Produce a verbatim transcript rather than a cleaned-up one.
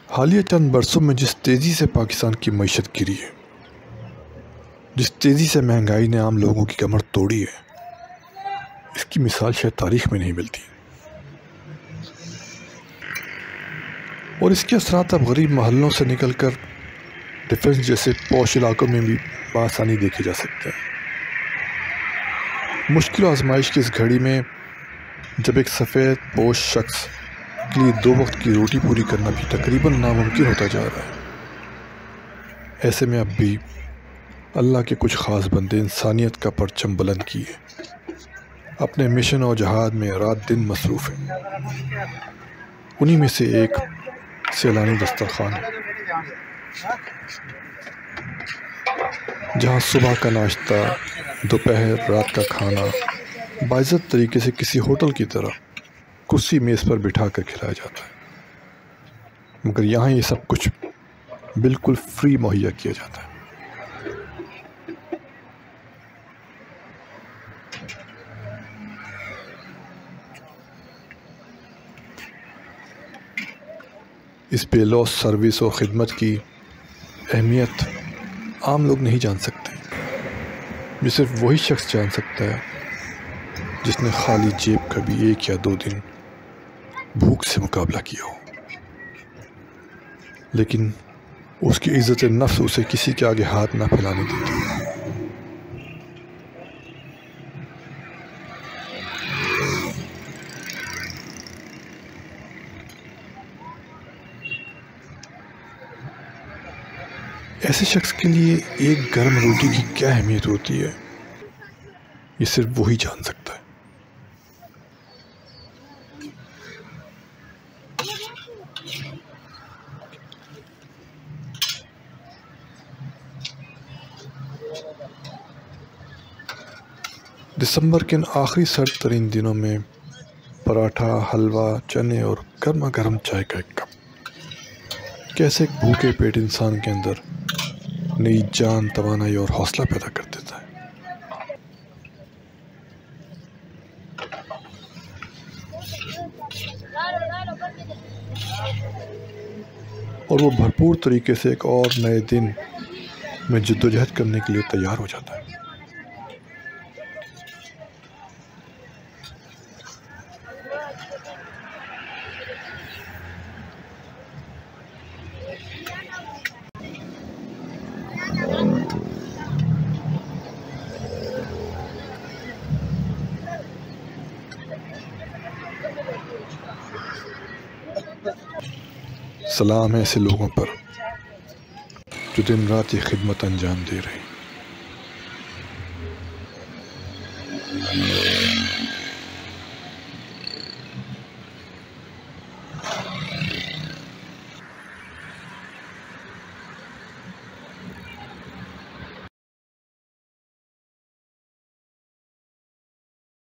حالیہ چند برسوں میں جس تیزی سے پاکستان کی معیشت گری ہے، جس تیزی سے مہنگائی نے عام لوگوں کی کمر توڑی ہے، اس کی مثال شاید تاریخ میں نہیں ملتی، اور اس کے اثرات اب غریب محلوں سے نکل کر ڈیفنس جیسے پوش علاقوں میں بھی بآسانی دیکھے جا سکتے ہیں۔ مشکل و آزمائش کی اس گھڑی میں جب ایک سفید پوش شخص کے لیے دو وقت کی روٹی پوری کرنا بھی تقریباً ناممکن ہوتا جا رہا ہے، ایسے میں اب بھی اللہ کے کچھ خاص بندے انسانیت کا پرچم بلند کیے اپنے مشن اور جہاد میں رات دن مصروف ہیں۔ انہی میں سے ایک سیلانی دسترخوان ہے، جہاں صبح کا ناشتہ، دوپہر، رات کا کھانا باعزت طریقے سے کسی ہوٹل کی طرح کرسی میز پر بٹھا کر کھلایا جاتا ہے، مگر یہاں یہ سب کچھ بالکل فری مہیا کیا جاتا ہے۔ اس بے لوث سروس و خدمت کی اہمیت عام لوگ نہیں جان سکتے، یہ صرف وہی شخص جان سکتا ہے جس نے خالی جیب کا بھی ایک یا دو دن بھوک سے مقابلہ کیا ہو، لیکن اس کی عزت نفس اسے کسی کے آگے ہاتھ نہ پھیلانے دیتی۔ ایسے شخص کے لیے ایک گرم روٹی کی کیا اہمیت ہوتی ہے، یہ صرف وہی جان سکتا ہے۔ دسمبر کے ان آخری سرد ترین دنوں میں پراٹھا، حلوہ، چنے اور گرما گرم چائے کا ایک کپ کیسے ایک بھوکے پیٹ انسان کے اندر نئی جان، توانائی اور حوصلہ پیدا کر دیتا ہے۔ اور وہ بھرپور طریقے سے ایک اور نئے دن میں جدوجہد کرنے کے لیے تیار ہو جاتا ہے۔ سلام ہے ایسے لوگوں پر جو دن رات یہ خدمت انجام دے رہے ہیں۔